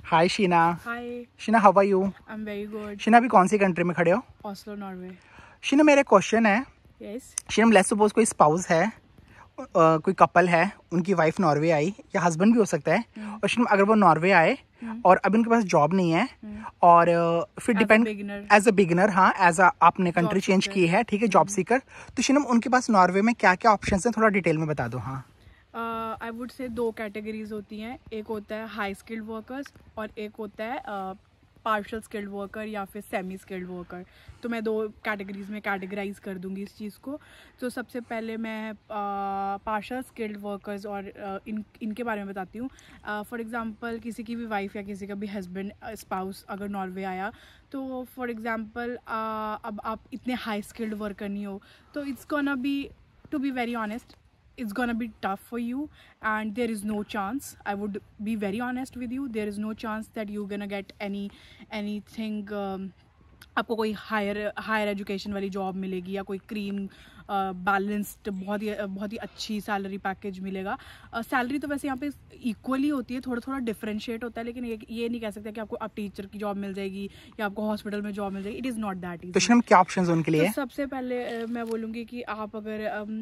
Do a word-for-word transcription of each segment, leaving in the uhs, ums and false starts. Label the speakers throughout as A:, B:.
A: Hi Sheena.
B: Hi
A: Sheena, how are you?
B: I am very good.
A: Sheena, अभी कौन सी country में खड़े हो?
B: Oslo, Norway.
A: शीना, मेरा क्वेश्चन है।
B: यस।
A: शीना, लेट्स सपोज कोई स्पाउस है, uh, कोई कपल है, उनकी वाइफ नॉर्वे आई, या हस्बैंड भी हो सकता है। hmm. और शीना, अगर वो नॉर्वे आए hmm. और अभी उनके पास जॉब नहीं है hmm. और uh, फिर डिपेंड एज अ बिगिनर, हाँ, एज अ आपने कंट्री चेंज की है, ठीक है, जॉब सीकर, तो शीना उनके पास नॉर्वे में क्या क्या ऑप्शन है, थोड़ा डिटेल में बता दो। हाँ,
B: आई वुड से दो कैटेगरीज होती हैं। एक होता है हाई स्किल्ड वर्कर्स और एक होता है पार्शल स्किल्ड वर्कर या फिर सेमी स्किल्ड वर्कर। तो मैं दो कैटेगरीज में कैटेगराइज कर दूंगी इस चीज़ को। तो सबसे पहले मैं पार्शल स्किल्ड वर्कर्स और uh, इन इनके बारे में बताती हूँ। फॉर एग्जांपल, किसी की भी वाइफ या किसी का भी हस्बैंड स्पाउस अगर नॉर्वे आया, तो फॉर एग्जांपल uh, अब आप इतने हाई स्किल्ड वर्कर नहीं हो, तो it's gonna be, to be very honest, it's gonna be tough for you, and there is no chance, I would be very honest with you, there is no chance that you're gonna get any anything um, आपको कोई higher higher education वाली job मिलेगी या कोई cream balanced बहुत ही बहुत ही अच्छी सैलरी पैकेज मिलेगा। सैलरी uh, तो वैसे यहाँ पे इक्वली होती है, थोड़ा थोड़ा डिफरेंशिएट होता है, लेकिन ये ये नहीं कह सकते कि आपको अब टीचर की जॉब मिल जाएगी या आपको हॉस्पिटल में जॉब मिल जाएगी। It is not that easy.
A: तो क्या ऑप्शंस उनके लिए?
B: तो सबसे पहले uh, मैं बोलूँगी कि आप अगर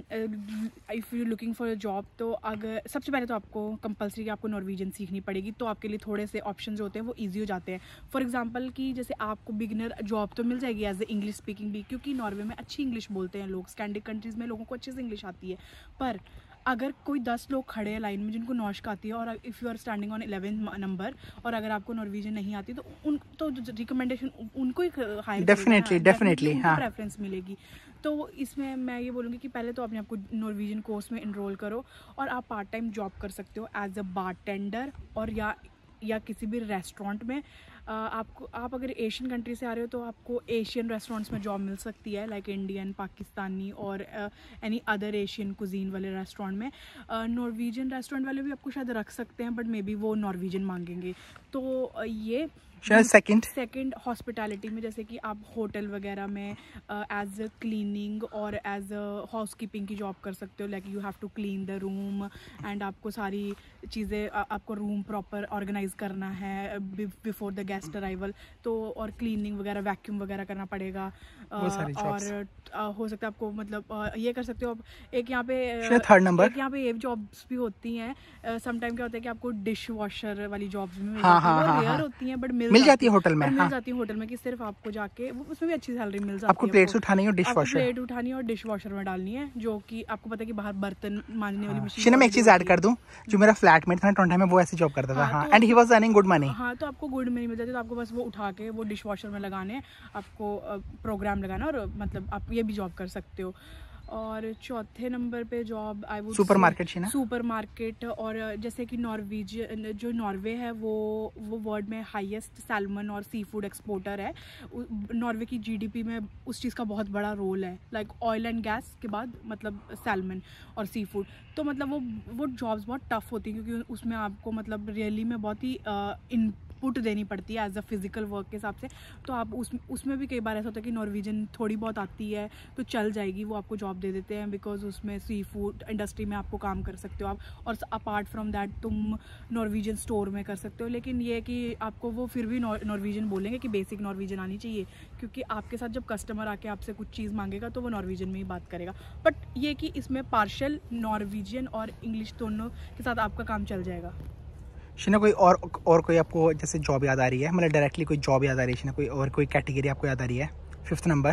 B: if you looking for a job, तो अगर सबसे पहले तो आपको कंपलसरी कि आपको नॉर्वेजियन सीखनी पड़ेगी, तो आपके लिए थोड़े से ऑप्शन होते हैं वो ईजी हो जाते हैं। फॉर एग्जाम्पल कि जैसे आपको बिगिनर जॉब तो मिल जाएगी एज ए इंग्लिश स्पीकिंग भी, क्योंकि नॉर्वे में अच्छी इंग्लिश बोलते हैं लोग, स्कैंडिक कंट्रीज़ में लोगों को अच्छे से इंग्लिश आती है। पर अगर कोई दस लोग खड़े हैं लाइन में जिनको नॉर्श आती है, और if you are standing on eleven number और अगर आपको नॉर्वेजियन नहीं आती, तो उन तो रिकमेंडेशन उनको ही हायर
A: डेफिनेटली डेफिनेटली हाँ
B: प्रेफरेंस मिलेगी। तो इसमें मैं ये बोलूँगी कि पहले तो अपने आपको नॉर्वेजियन कोर्स में इनरोल करो, और आप पार्ट टाइम जॉब कर सकते हो एज अ बारटेंडर और या या किसी भी रेस्टोरेंट में। आपको आप अगर एशियन कंट्री से आ रहे हो तो आपको एशियन रेस्टोरेंट्स में जॉब मिल सकती है, लाइक इंडियन, पाकिस्तानी और एनी अदर एशियन कुजीन वाले रेस्टोरेंट में। नॉर्वेजियन रेस्टोरेंट वाले भी आपको शायद रख सकते हैं, बट मे बी वो नॉर्वेजियन मांगेंगे। तो uh, ये
A: सेकंड
B: सेकंड हॉस्पिटैलिटी में, जैसे कि आप होटल वगैरह में एज अ क्लीनिंग और एज अ हाउस कीपिंग की जॉब कर सकते हो। Like you have to clean the room and आपको सारी चीज़ें, आपको रूम प्रॉपर ऑर्गेनाइज करना है बिफोर द गेस्ट अराइवल, तो और क्लीनिंग वगैरह, वैक्यूम वगैरह करना पड़ेगा। uh, और uh, हो सकता है आपको, मतलब uh, ये कर सकते हो आप। एक यहाँ पे
A: थर्ड नंबर,
B: एक यहाँ पे ये जॉब्स भी होती हैं समटाइम। क्या होता है कि आपको डिश वॉशर वाली जॉब्स भी
A: हाँ, हाँ, हाँ,
B: रेयर
A: हाँ,
B: होती हैं, बट
A: मिल जाती है होटल में।
B: मिल
A: हाँ,
B: जाती है होटल में कि सिर्फ आपको जाके उसमें भी अच्छी सैलरी मिल जाती है।
A: आपको प्लेट्स उठानी है और डिश वॉशर
B: प्लेट उठानी है और डिश वॉशर में डालनी है, जो कि आपको पता है कि बाहर बर्तन मांजने वाली मशीन।
A: शीना, मैं एक चीज ऐड कर दूं, जो मेरा फ्लैटमेट था टोरंटो में, वो ऐसी जॉब करता था, हाँ, and he was earning good money.
B: हाँ, तो आपको गुड मनी मिल जाती है, तो आपको बस वो उठा के वो डिश वॉशर में लगाने, आपको प्रोग्राम लगाना, और मतलब आप ये भी जॉब कर सकते हो। और चौथे नंबर पे job I would
A: supermarket Sheena,
B: supermarket. और जैसे कि नॉर्वेजियन, जो नॉर्वे है वो वो वर्ल्ड में हाईएस्ट सैल्मन और सी फूड एक्सपोर्टर है। नॉर्वे की जीडीपी में उस चीज़ का बहुत बड़ा रोल है, लाइक ऑयल एंड गैस के बाद, मतलब सैल्मन और सी फूड। तो मतलब वो वो जॉब्स बहुत टफ होती हैं, क्योंकि उसमें आपको मतलब रियली में बहुत ही इन पुट देनी पड़ती है एज अ फिजिकल वर्क के हिसाब से। तो आप उस उसमें भी कई बार ऐसा होता है कि नॉर्वेजियन थोड़ी बहुत आती है तो चल जाएगी, वो आपको जॉब दे देते हैं, बिकॉज उसमें सी फूड इंडस्ट्री में आपको काम कर सकते हो आप, और अपार्ट फ्रॉम दैट तुम नॉर्वेजियन स्टोर में कर सकते हो। लेकिन ये कि आपको वो फिर भी नॉर्वेजियन बोलेंगे कि बेसिक नॉर्वेजियन आनी चाहिए, क्योंकि आपके साथ जब कस्टमर आके आपसे कुछ चीज़ मांगेगा तो वो नॉर्वेजियन में ही बात करेगा। बट ये कि इसमें पार्शियल नॉर्वेजियन और इंग्लिश दोनों के साथ आपका काम चल जाएगा।
A: शीना, कोई और और कोई आपको जैसे जॉब याद आ रही है, मतलब डायरेक्टली कोई जॉब याद आ रही है शीना, कोई और कोई कैटेगरी आपको याद आ रही है? फिफ्थ नंबर,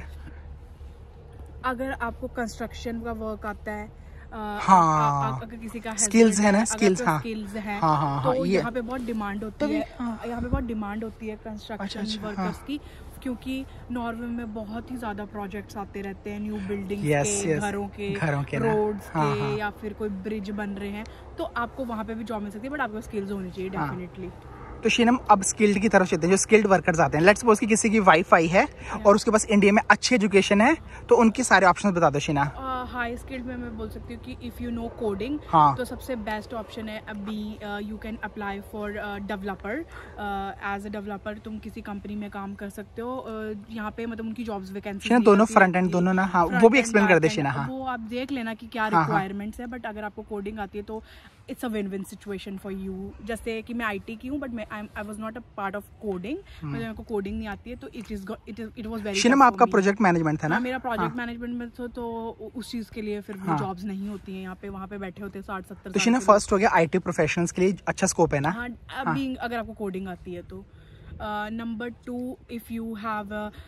B: अगर आपको कंस्ट्रक्शन का वर्क आता है,
A: हाँ,
B: अगर किसी का
A: स्किल्स है ना, स्किल्स, हाँ
B: स्किल्स है,
A: हाँ, हाँ, हाँ,
B: तो
A: ये
B: यहाँ पे बहुत डिमांड होती है।
A: हाँ,
B: यहाँ पे बहुत डिमांड होती है कंस्ट्रक्शन वर्कर्स की, क्योंकि नॉर्वे में बहुत ही ज्यादा प्रोजेक्ट्स आते रहते हैं, न्यू बिल्डिंग्स
A: yes,
B: के,
A: yes,
B: घरों के,
A: घरों के
B: रोड्स
A: हाँ,
B: के,
A: हाँ,
B: या फिर कोई ब्रिज बन रहे हैं, तो आपको वहाँ पे भी जॉब मिल सकती है, बट आपको स्किल्स होनी चाहिए डेफिनेटली।
A: तो शीनम, अब स्किल्ड की तरफ चलते हैं, जो स्किल्ड वर्कर्स आते हैं। लेट्स सपोज कि किसी की वाइफ आई है और उसके पास इंडिया में अच्छी एजुकेशन है, तो उनके सारे ऑप्शंस बता दो शीना।
B: हाई स्किल्ड में मैं बोल सकती हूँ कि इफ़ यू नो कोडिंग तो सबसे बेस्ट ऑप्शन है अभी you can apply for developer. As a developer तुम किसी कंपनी में काम कर सकते हो। uh, यहाँ पे मतलब उनकी जॉब्स वैकेंसी
A: दोनों फ्रंट एंड दोनों ना, हाँ वो भी एक्सप्लेन कर दे शिना। हाँ
B: वो आप देख लेना कि क्या रिक्वायरमेंट्स है, बट अगर आपको कोडिंग आती है तो it's a win win situation for you. जैसे कि मैं आईटी की हूँ बट मैं I was not a part of coding, मेरे को कोडिंग नहीं आती है तो it is it it was very.
A: Shinam आपका प्रोजेक्ट मैनेजमेंट था ना?
B: मेरा प्रोजेक्ट मैनेजमेंट में तो, तो उस चीज के लिए फिर भी जॉब्स नहीं होती हैं यहाँ पे, वहाँ पे बैठे होते हैं साठ सत्तर।
A: तो शिना फर्स्ट हो गया आईटी प्रोफेशनल्स के लिए अच्छा स्कोप है ना?
B: हाँ, अभी अगर आपको कोडिंग आती है तो। Number two, if you have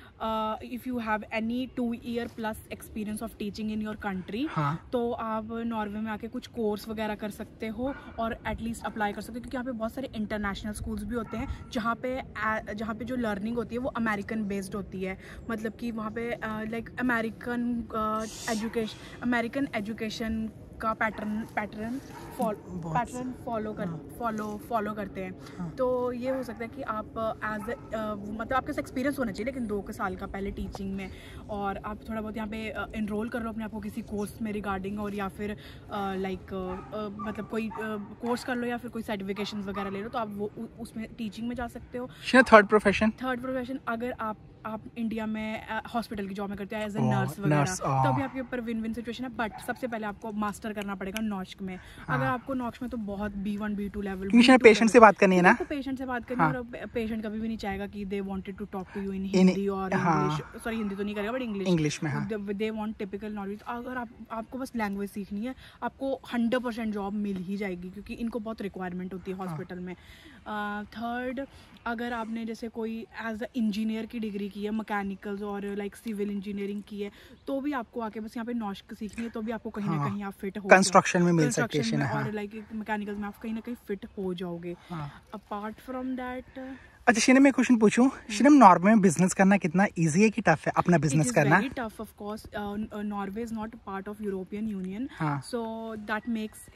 B: if you have any two year plus experience of teaching in your country, तो आप नॉर्वे में आके कुछ कोर्स वगैरह कर सकते हो और एटलीस्ट अप्लाई कर सकते हो, क्योंकि यहाँ पे बहुत सारे इंटरनेशनल स्कूल्स भी होते हैं जहाँ पे जहाँ पे जो लर्निंग होती है वो अमेरिकन बेस्ड होती है। मतलब कि वहाँ पे like American education American education का पैटर्न पैटर्न पैटर्न फॉलो कर फॉलो फॉलो करते हैं। हाँ। तो ये हो सकता है कि आप एज मतलब आपके पास एक्सपीरियंस होना चाहिए लेकिन दो के साल का पहले टीचिंग में, और आप थोड़ा बहुत यहाँ पे इनरोल कर लो अपने आप को किसी कोर्स में रिगार्डिंग, और या फिर लाइक मतलब कोई कोर्स कर लो या फिर कोई सर्टिफिकेशन वगैरह ले लो, तो आप वो उसमें टीचिंग में जा सकते हो।
A: थर्ड प्रोफेशन
B: थर्ड प्रोफेशन अगर आप आप इंडिया में हॉस्पिटल की जॉब में करते हैं एज ए नर्स वगैरह, तो अभी आपके ऊपर विन विन सिचुएशन है। बट सबसे पहले आपको मास्टर करना पड़ेगा नॉश्क में। हाँ। अगर आपको नॉश्क में तो बहुत B one B two level
A: patient से बात करनी है ना,
B: पेशेंट से बात करनी है। और पेशेंट कभी भी नहीं चाहेगा कि they wanted to talk to you in Hindi और इंग्लिश, सॉरी हिंदी तो नहीं करेगा बट इंग्लिश
A: इंग्लिश में। हाँ।
B: They want typical knowledge. अगर आप आपको बस लैंग्वेज सीखनी है, आपको हंड्रेड परसेंट जॉब मिल ही जाएगी, क्योंकि इनको बहुत रिक्वायरमेंट होती है हॉस्पिटल में। थर्ड, अगर आपने जैसे कोई एज अ इंजीनियर की डिग्री की है, मैकेनिकल्स और लाइक सिविल इंजीनियरिंग की है, तो भी आपको आके बस यहाँ पे नॉश्क सीखनी है, तो भी आपको कहीं हाँ, ना कहीं आप फिट हो
A: कंस्ट्रक्शन में मिल सकती है
B: हाँ। और लाइक मैकेनिकल्स में आप कहीं ना कहीं फिट हो जाओगे। अपार्ट फ्रॉम दैट,
A: अच्छा शिनम मैं क्वेश्चन पूछूं, शिनम नॉर्वे में बिजनेस करना कितना इजी है कि टफ है अपना बिजनेस करना?
B: Very tough of course. Norway is not part of European Union, so that makes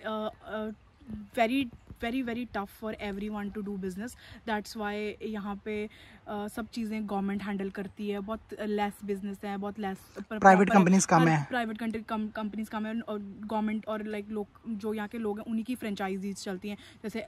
B: very very very tough for everyone to do business. That's why यहाँ पे uh, सब चीज़ें गवर्नमेंट हैंडल करती है, बहुत लेस बिजनेस है, बहुत less
A: private companies come है,
B: प्राइवेट कंपनीज कम है, और गवर्नमेंट और लाइक लोग जो यहाँ के लोग हैं उन्हीं की फ्रेंचाइजीज चलती हैं। जैसे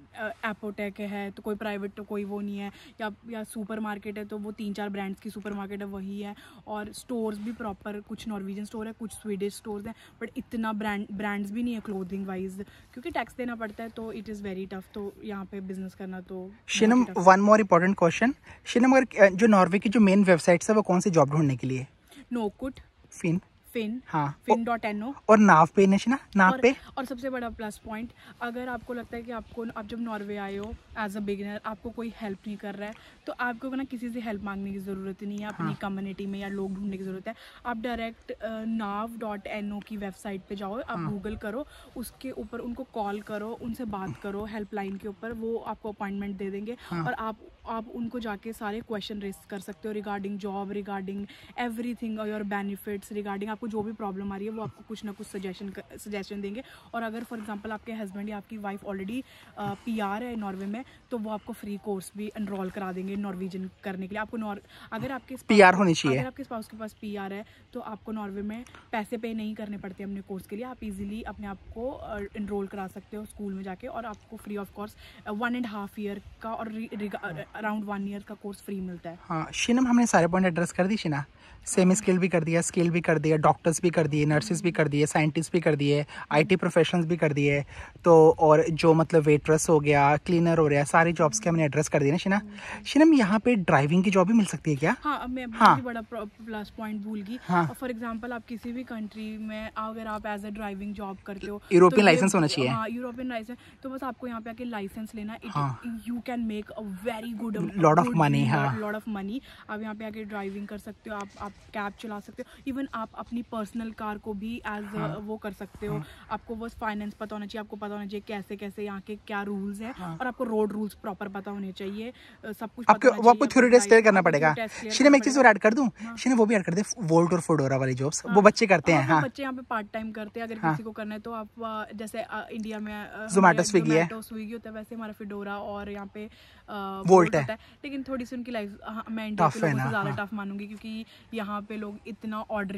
B: एपोटेक है तो कोई प्राइवेट तो कोई वो नहीं है, या या सुपर मार्केट है तो वो तीन चार ब्रांड्स की सुपर मार्केट है वही है, और स्टोर्स भी प्रॉपर कुछ नॉर्वेजियन स्टोर है, कुछ स्वीडिश स्टोर्स हैं, बट इतना ब्रांड ब्रांड्स भी नहीं है क्लोथिंग वाइज, क्योंकि टैक्स देना पड़ता है, तो इट इज़ वेरी टफ। तो यहाँ पे बिजनेस करना तो
A: Shinam one more important question, Shinam अगर जो नॉर्वे की जो मेन वेबसाइट्स है वो कौन सी जॉब ढूंढने के लिए?
B: नोकुट,
A: फिन
B: फिन,
A: हाँ,
B: फिन डॉट एन ओ
A: और नाव पे ना नाव
B: और,
A: पे।
B: और सबसे बड़ा प्लस पॉइंट, अगर आपको लगता है कि आपको आप जब नॉर्वे आए हो एज अ बिगिनर, आपको कोई हेल्प नहीं कर रहा है, तो आपको ना किसी से हेल्प मांगने की ज़रूरत नहीं है, अपनी कम्युनिटी में या लोग ढूंढने की ज़रूरत है। आप direct NAV dot N O की वेबसाइट पे जाओ, आप गूगल करो, उसके ऊपर उनको कॉल करो, उनसे बात करो हेल्पलाइन के ऊपर, वो आपको अपॉइंटमेंट दे देंगे, और आप आप उनको जाके सारे क्वेश्चन रेस कर सकते हो रिगार्डिंग जॉब, रिगार्डिंग एवरीथिंग, और योर बेनिफिट्स, रिगार्डिंग आपको जो भी प्रॉब्लम आ रही है वो आपको कुछ ना कुछ सजेशन सजेशन देंगे। और अगर फॉर एग्जांपल आपके हस्बैंड या आपकी वाइफ ऑलरेडी पीआर है नॉर्वे में, तो वो आपको फ्री कोर्स भी एनरोल करा देंगे नॉर्वेजियन करने के लिए। आपको नॉर अगर आपके
A: पीआर होनी चाहिए,
B: अगर आपके स्पाउस के पास पीआर है तो आपको नॉर्वे में पैसे पे नहीं करने पड़ते अपने कोर्स के लिए, आप इजीली अपने आप को एनरोल करा सकते हो स्कूल में जाके, और आपको free of course one and half year का और अराउंड वन ईयर का कोर्स फ्री मिलता है।
A: हाँ शिनम हमने सारे पॉइंट एड्रेस कर दी शिना, सेमी स्किल भी कर दिया, स्किल भी कर दिया, डॉक्टर्स भी कर दिए, नर्सेज भी कर दिए, साइंटिस्ट भी कर दिए, आईटी प्रोफेशनल्स भी कर दिए, तो और जो मतलब वेट्रेस हो गया, क्लीनर हो गया, सारी जॉब्स के हमने एड्रेस कर दिए ना शिना। शिनम यहाँ पे ड्राइविंग की जॉब भी मिल सकती है क्या?
B: हाँ, मैं हाँ, बड़ा प्लस पॉइंट भूल गई। हाँ, फॉर एग्जांपल आप किसी भी कंट्री में अगर आप एज अ ड्राइविंग जॉब करते हो,
A: यूरोपियन तो लाइसेंस होना चाहिए।
B: हाँ, यूरोपियन लाइसेंस, तो बस आपको यहाँ पे आके लाइसेंस लेना, you can make a very good
A: lot of money. हाँ,
B: लॉट ऑफ मनी। आप यहाँ पे आके ड्राइविंग कर सकते हो, आप आप कैब चला सकते हो, इवन आप अपनी पर्सनल कार को भी एज हाँ, वो कर सकते हो। हाँ, आपको बस फाइनेंस पता होना चाहिए, आपको पता होना चाहिए कैसे कैसे यहाँ के क्या रूल्स हैं। हाँ, और आपको रोड रूल्स प्रॉपर पता होने चाहिए, सब कुछ
A: आपको वो आपको थ्योरी टेस्ट क्लियर करना पड़ेगा। शिनम एक चीज और ऐड कर दूं, शिनम वो भी ऐड कर दे, वोल्ट और फोडोरा वाली जॉब्स वो बच्चे करते हैं। हाँ,
B: बच्चे यहाँ पे पार्ट टाइम करते हैं, अगर किसी को करना है तो आप जैसे इंडिया में
A: जोमेटो स्विगी है,
B: स्विगी होता है, वैसे हमारा फिडोरा और यहाँ पे
A: वोल्ट है,
B: लेकिन थोड़ी सी उनकी लाइफ मैं इंडिया के लोगों से ज्यादा टफ मानूंगी, क्योंकि यहाँ पे लोग इतना ऑर्डरिंग कल्चर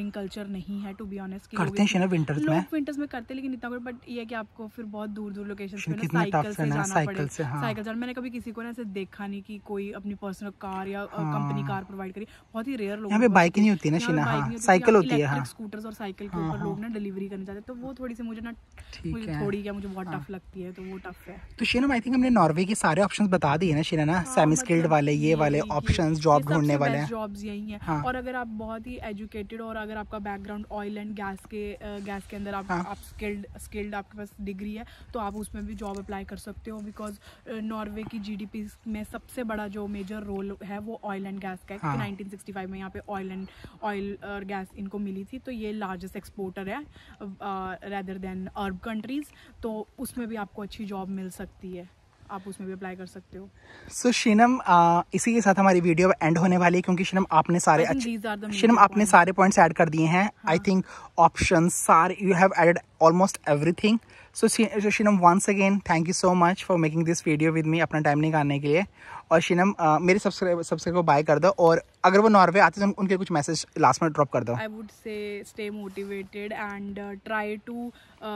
B: नहीं है टू बी ऑनेस्ट।
A: करते हैं विंटर्स में,
B: लोग विंटर्स में करते हैं लेकिन इतना कोई, बट ये है कि आपको फिर बहुत दूर दूर लोकेशन पे
A: साइकिल से जाना
B: पड़ेगा, साइकिल से। मैंने कभी किसी को ना ऐसे देखा नहीं कि कोई अपनी पर्सनल कार या कंपनी कार प्रोवाइड करी, बहुत ही रेयर लोग।
A: यहाँ पे बाइक नहीं होती ना शीना, हाँ साइकिल होती है,
B: स्कूटर्स और साइकिल के ऊपर लोग ना डिलीवरी करने जाते हैं, तो वो थोड़ी सी मुझे ना मुझे थोड़ी क्या मुझे बहुत टफ लगती है, तो वो टफ है।
A: तो शीना आई थिंक हमने नॉर्वे के सारे ऑप्शंस बता दिए ना शीना ना, सेमी स्किल्ड वाले, ये वाले ऑप्शंस जॉब ढूंढने वाले हैं,
B: जॉब्स यही हैं। हाँ। और अगर आप बहुत ही एजुकेटेड और अगर आपका बैकग्राउंड ऑयल एंड गैस के गैस के अंदर आप, हाँ। आप स्किल्ड स्किल्ड आपके पास डिग्री है तो आप उसमें भी जॉब अप्लाई कर सकते हो, बिकॉज नॉर्वे की जीडीपी में सबसे बड़ा जो मेजर रोल है वो ऑयल एंड गैस का है। हाँ। नाइनटीन सिक्सटी फाइव में यहाँ पे ऑयल एंड ऑयल और गैस इनको मिली थी, तो ये लार्जेस्ट एक्सपोर्टर है रेदर देन अरब कंट्रीज, तो उसमें भी आपको अच्छी जॉब मिल सकती है, आप उसमें भी अप्लाई कर सकते हो।
A: सो so, शीनम इसी के साथ हमारी वीडियो एंड होने वाली है, क्योंकि शीनम आपने सारे अच्छे शीनम आपने सारे पॉइंट्स ऐड कर दिए हैं। आई थिंक ऑप्शंस सारे you have added almost everything. So Sheenam once again thank you so much for making this video with me, अपना टाइम निकालने के लिए। और शीनम uh, मेरे सब्सक्राइबर सब्सक्राइबर को बाय कर दो, और अगर वो नॉर्वे आते तो उनके कुछ मैसेज लास्ट में ड्रॉप कर दो।
B: I would say stay motivated and try to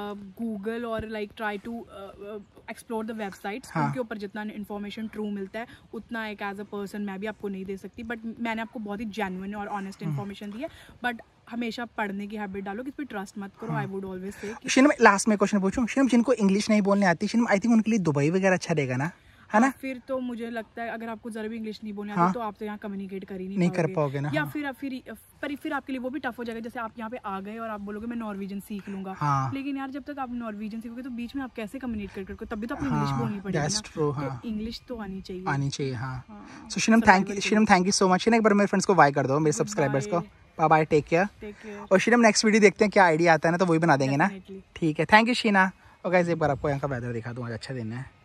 B: Google और like try to explore the websites, उनके ऊपर जितना इन्फॉर्मेशन ट्रू मिलता है उतना एक एज अ पर्सन मैं भी आपको नहीं दे सकती, बट मैंने आपको बहुत ही जेन्युइन और ऑनेस्ट इन्फॉर्मेशन दी है। बट हमेशा पढ़ने की हैबिट डालो, किस पे ट्रस्ट मत करो। I would always say.
A: Sheenam last में क्वेश्चन पूछूं, शीनम जिनको इंग्लिश नहीं बोलने आती, शीनम आई थिंक उनके लिए दुबई वगैरह अच्छा रहेगा ना, है ना?
B: फिर तो मुझे लगता है अगर आपको जरा भी इंग्लिश नहीं बोलने
A: हाँ?
B: आती तो आप तो यहाँ कम्युनिकेट कर ही नहीं,
A: नहीं कर पाओगे ना।
B: या फिर फिर पर फिर आपके लिए वो भी टफ हो जाएगा, जैसे आप यहाँ पे आ गए और आप बोलोगे मैं नॉर्वेजियन सीख लूंगा,
A: हाँ।
B: लेकिन यार जब तक आप नॉर्वेजियन सीखोगे तो बीच में आप कैसे कम्युनिकेट करोगे, तभी तो आपको इंग्लिश बोलनी पड़ेगी ना, तो इंग्लिश तो आनी चाहिए आनी चाहिए
A: हाँ। So Sheenam thank you, Sheenam thank you so much. एक बार मेरे फ्रेंड्स को बाय कर दो, मेरे सब्सक्राइबर्स को। Bye bye, take care. और शीनम नेक्स्ट वीडियो देखते हैं क्या आइडिया आता है ना, तो वही बना देंगे ना। ठीक है, थैंक यू शीना। और गाइस एक बार आपको यहाँ का वेदर दिखा दूँ, आज अच्छा दिन है।